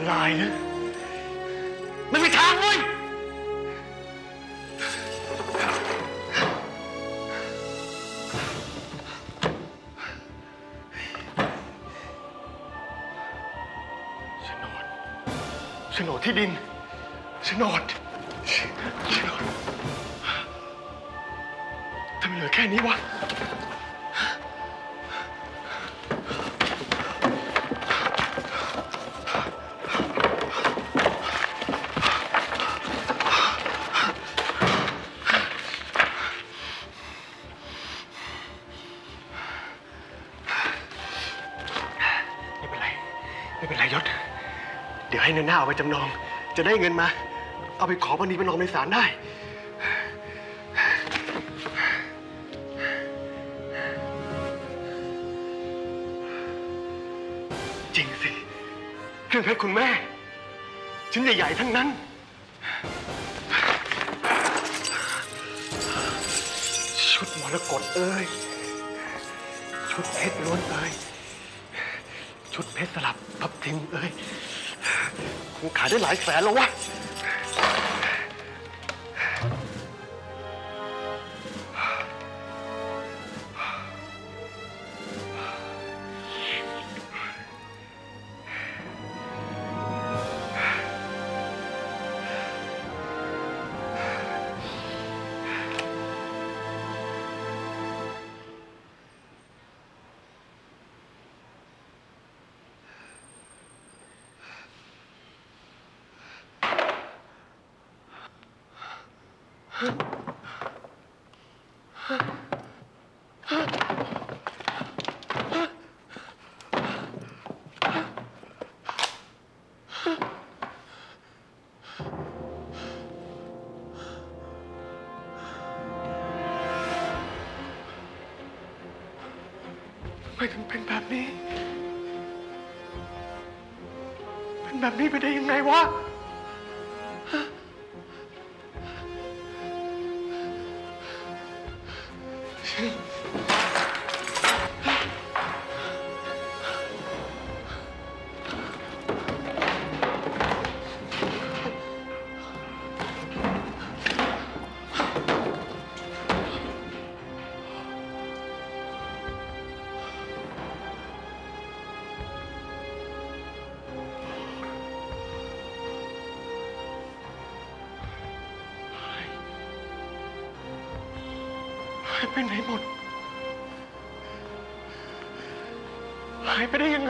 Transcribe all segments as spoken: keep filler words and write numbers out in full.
ลายนะไม่มีทางเว้ยโฉนดที่ดินโฉนดโฉนดทำไมเหลือแค่นี้วะไม่เป็นไรไม่เป็นไรยศเดี๋ยวให้เนินหน้าเอาไปจำนองจะได้เงินมาเอาไปขอบันดีเป็นรองในศาลได้จริงสิเครื่องเพชรคุณแม่ชิ้นใหญ่ๆทั้งนั้นชุดมรกตเอ้ยชุดเพชรล้วนเอ้ยชุดเพชรสลับทับทิมเอ้ยคงขายได้หลายแสนแล้ววะทำไมถึงเป็นแบบนี้เป็นแบบนี้ไปได้ยังไงวะหายไปไหนหมดหายไปได้ยังไง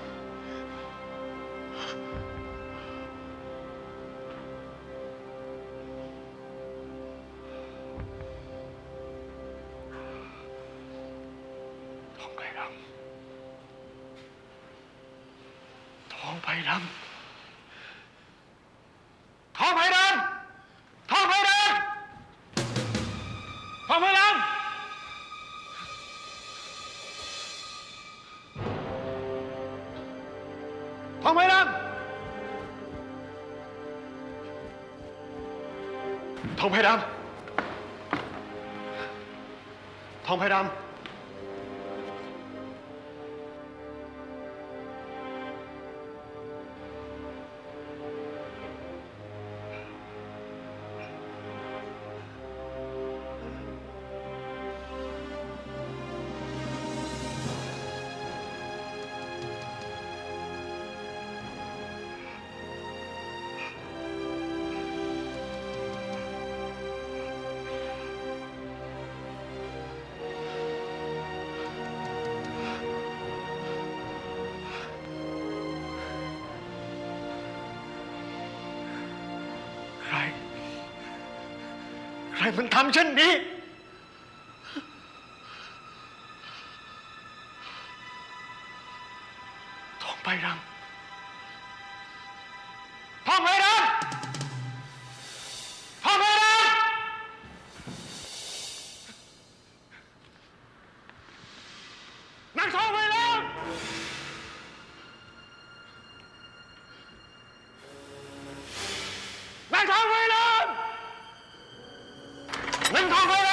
ทองไผ่ดำทองไผ่ดำทองไผ่ดำทองไผ่ดำทองไผ่ดำทองไผ่ดำทองไผ่ดำทองไผ่ดำใครใครมันทำเช่นนี้ทองไผ่ดำทองไผ่ดำทองไผ่ดำนางทองไผ่ดำนางทองไผ่ดำนางทองไผ่ดำ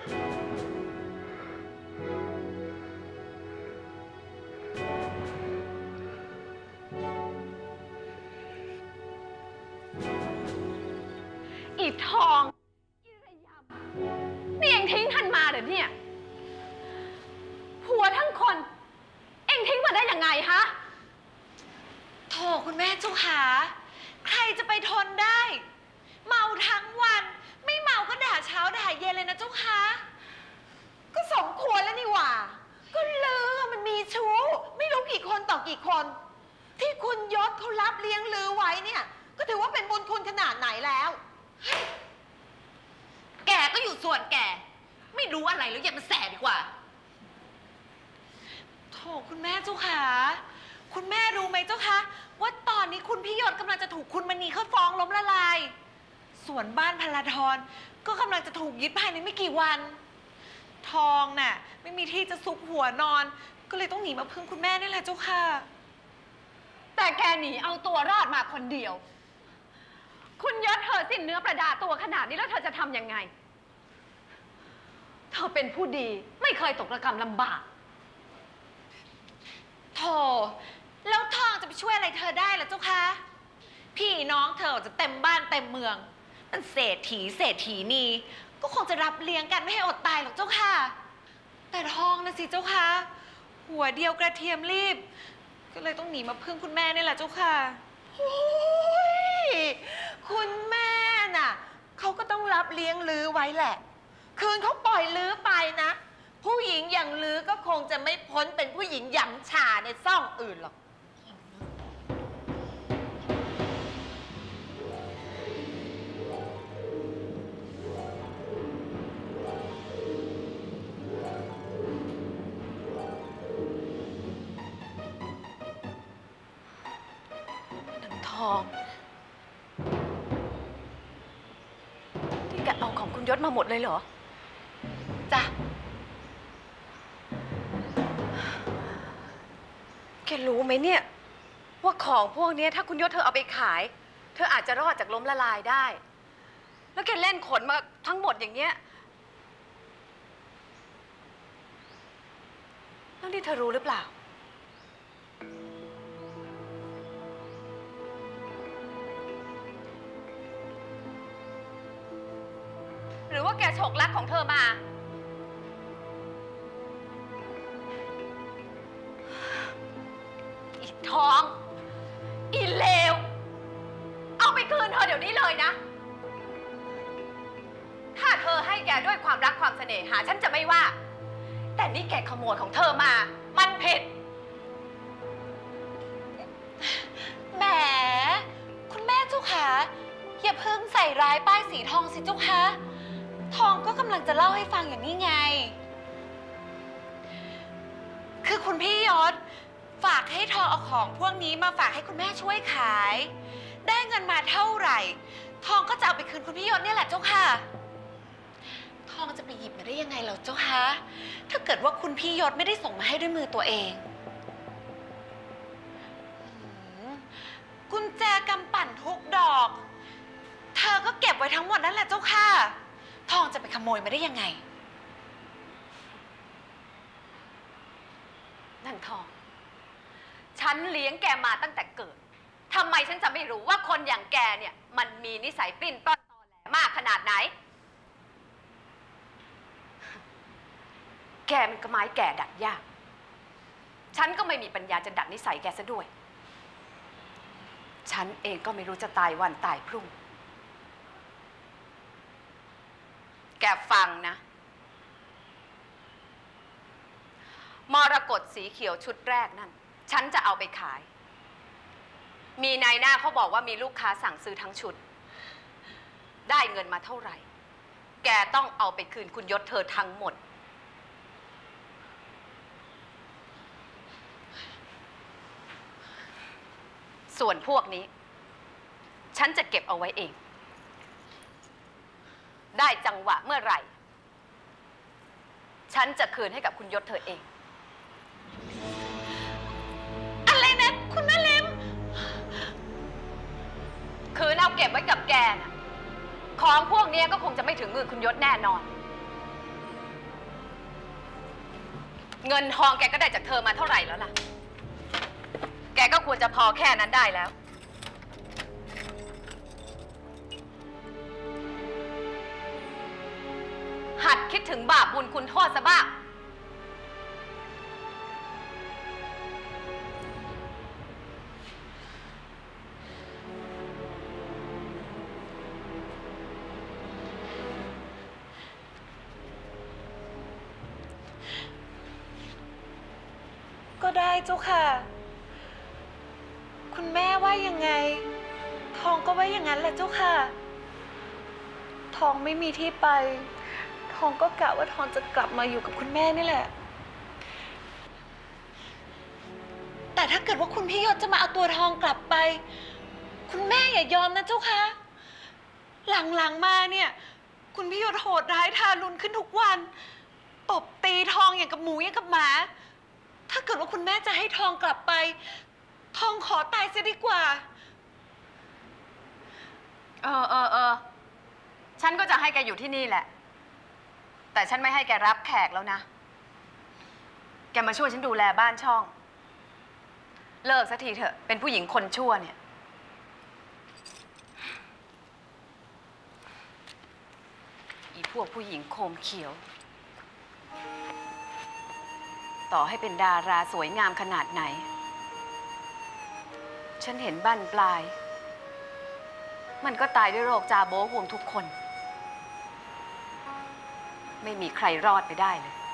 อีทองอีระยำนี่เองทิ้งท่านมาเหรอเนี่ยผัวทั้งคนเองทิ้งมาได้ยังไงฮะโถคุณแม่เจ้าขาใครจะไปทนได้เมาทั้งวันไม่เมาก็ด่าเช้าด่าเย็นเลยนะเจ้าคะก็สมควรแล้วนี่หว่าก็ลือมันมีชู้ไม่รู้กี่คนต่อกี่คน ที่คุณยศเขารับเลี้ยงลือไว้เนี่ยก็ถือว่าเป็นบุญคุณขนาดไหนแล้วแกก็อยู่ส่วนแกไม่รู้อะไรแล้วอย่ามาแสดีกว่าโถคุณแม่เจ้าขาคุณแม่รู้ไหมเจ้าคะว่าตอนนี้คุณพี่ยศกำลังจะถูกคุณมณีเขาฟ้องล้มละลายส่วนบ้านพลาธรก็กำลังจะถูกยึดภายในไม่กี่วันทองน่ะไม่มีที่จะซุกหัวนอนก็เลยต้องหนีมาพึ่งคุณแม่นี่แหละเจ้าค่ะแต่แกหนีเอาตัวรอดมาคนเดียวคุณยศเธอสิ้นเนื้อประดาตัวขนาดนี้แล้วเธอจะทำยังไงเธอเป็นผู้ดีไม่เคยตกระกำลำบากโธ่แล้วทองจะไปช่วยอะไรเธอได้ล่ะเจ้าคะพี่น้องเธอจะเต็มบ้านเต็มเมืองมันเศรษฐีเศรษฐีนีก็คงจะรับเลี้ยงกันไม่ให้อดตายหรอกเจ้าค่ะแต่ทองนะสิเจ้าค่ะหัวเดียวกระเทียมรีบก็เลยต้องหนีมาพึ่งคุณแม่นี่แหละเจ้าค่ะโอ้ยคุณแม่น่ะเขาก็ต้องรับเลี้ยงลือไว้แหละคืนเขาปล่อยลือไปนะผู้หญิงอย่างลือก็คงจะไม่พ้นเป็นผู้หญิงหยำฉาในซ่องอื่นหรอกนางทองที่แกเอาของคุณยศมาหมดเลยเหรอจ้ะแกรู้ไหมเนี่ยว่าของพวกนี้ถ้าคุณยศเธอเอาไปขายเธออาจจะรอดจากล้มละลายได้แล้วแกเล่นขนมาทั้งหมดอย่างเงี้ยแล้วนี่เธอรู้หรือเปล่าหรือว่าแกฉกลักของเธอมาอีทองอีเลวเอาไปคืนเธอเดี๋ยวนี้เลยนะถ้าเธอให้แกด้วยความรักความเสน่หาฉันจะไม่ว่าแต่นี่แกขโมยของเธอมามันผิดแหมคุณแม่เจ้าขาอย่าเพิ่งใส่ร้ายป้ายสีทองสิเจ้าคะทองก็กำลังจะเล่าให้ฟังอย่างนี้ไงคือคุณพี่ยศฝากให้ทองเอาของพวกนี้มาฝากให้คุณแม่ช่วยขายได้เงินมาเท่าไหร่ทองก็จะเอาไปคืนคุณพี่ยศเนี่ยแหละเจ้าค่ะทองจะไปหยิบมาได้ยังไงเหรอเจ้าคะถ้าเกิดว่าคุณพี่ยศไม่ได้ส่งมาให้ด้วยมือตัวเองกุญแจกำปั่นทุกดอกเธอก็เก็บไว้ทั้งหมดนั่นแหละเจ้าค่ะทองจะไปขโมยมาได้ยังไงนางทองฉันเลี้ยงแกมาตั้งแต่เกิดทำไมฉันจะไม่รู้ว่าคนอย่างแกเนี่ยมันมีนิสัยปลิ้นปล้อนตอแหลมากขนาดไหนแกมันก็ไม้แก่ดัดยากฉันก็ไม่มีปัญญาจะดัดนิสัยแกซะด้วยฉันเองก็ไม่รู้จะตายวันตายพรุ่งแกฟังนะมรกตสีเขียวชุดแรกนั่นฉันจะเอาไปขายมีนายหน้าเขาบอกว่ามีลูกค้าสั่งซื้อทั้งชุดได้เงินมาเท่าไหร่แกต้องเอาไปคืนคุณยศเธอทั้งหมดส่วนพวกนี้ฉันจะเก็บเอาไว้เองได้จังหวะเมื่อไหร่ฉันจะคืนให้กับคุณยศเธอเองอะไรนะคุณแม่เล็มคืนเอาเก็บไว้กับแกนะของพวกนี้ก็คงจะไม่ถึงมือคุณยศแน่นอนเงินทองแกก็ได้จากเธอมาเท่าไหร่แล้วล่ะ แกก็ควรจะพอแค่นั้นได้แล้ว หัดคิดถึงบาปบุญคุณโทษซะบ้างก็ได้เจ้าค่ะ คุณแม่ว่ายังไง ทองก็ว่าอย่างนั้นแหละเจ้าค่ะ ทองไม่มีที่ไป ทองก็กะว่าทองจะกลับมาอยู่กับคุณแม่นี่แหละ แต่ถ้าเกิดว่าคุณพี่ยศจะมาเอาตัวทองกลับไป คุณแม่อย่ายอมนะเจ้าค่ะ หลังๆมาเนี่ย คุณพี่ยศโหดร้ายทารุณขึ้นทุกวันตบตีทองอย่างกับหมูอย่างกับหมาถ้าเกิดว่าคุณแม่จะให้ทองกลับไป ทองขอตายเสียดีกว่าเออเออเออฉันก็จะให้แกอยู่ที่นี่แหละ แต่ฉันไม่ให้แกรับแขกแล้วนะ แกมาช่วยฉันดูแลบ้านช่อง เลิกสักทีเถอะ เป็นผู้หญิงคนชั่วเนี่ยอีพวกผู้หญิงโคมเขียว ต่อให้เป็นดาราสวยงามขนาดไหน ฉันเห็นบั้นปลาย มันก็ตายด้วยโรคจาโบ้ห่วงทุกคน ไม่มีใครรอดไปได้เลย